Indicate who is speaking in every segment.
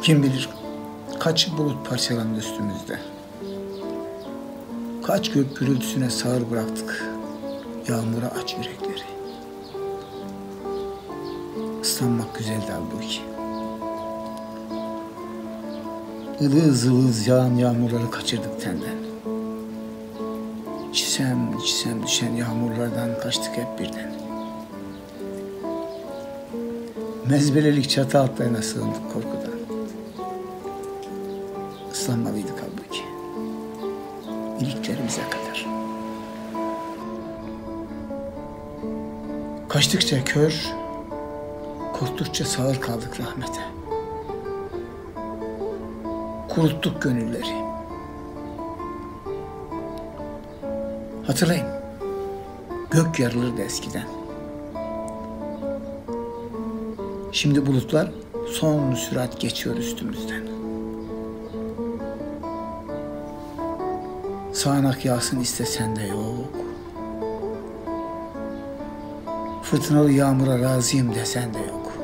Speaker 1: Kim bilir kaç bulut parçalandı üstümüzde. Kaç gök gürültüsüne sağır bıraktık yağmura aç yürekleri. Islanmak güzeldi halbuki. Ilığız ılığız yağan yağmurları kaçırdık tenden. Çisem düşen yağmurlardan kaçtık hep birden. Mezbelelik çatı altlarına sığındık korkudan. Islanmalıydık halbuki. İliklerimize kadar. Kaçtıkça kör, korktukça sağır kaldık rahmete. Kuruttuk gönülleri. Hatırlayın, gök yarılırdı eskiden. Şimdi bulutlar son sürat geçiyor üstümüzden. Sağanak yağsın istesen de yok. Fırtınalı yağmura razıyım desen de yok.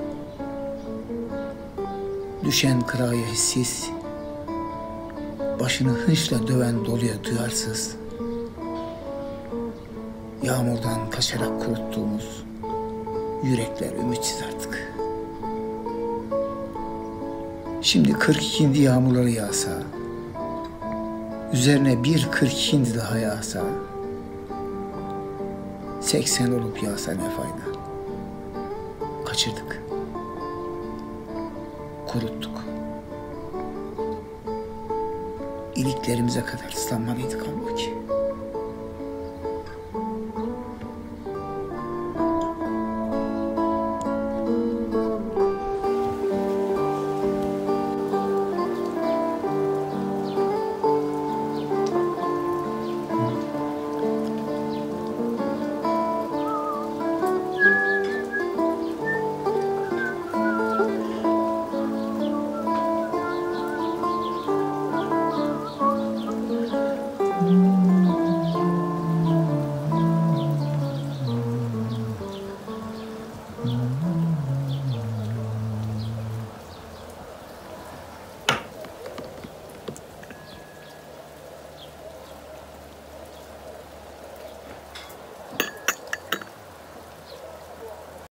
Speaker 1: Düşen kıraya hissiz, başını hınçla döven doluya duyarsız, yağmurdan kaçarak kuruttuğumuz yürekler ümitsiz artık. Şimdi 42. yağmurları yağsa, üzerine bir 42. daha yağsa, 80 olup yağsa ne fayda? Kaçırdık, kuruttuk. İliklerimize kadar ıslanmalıydık halbuki.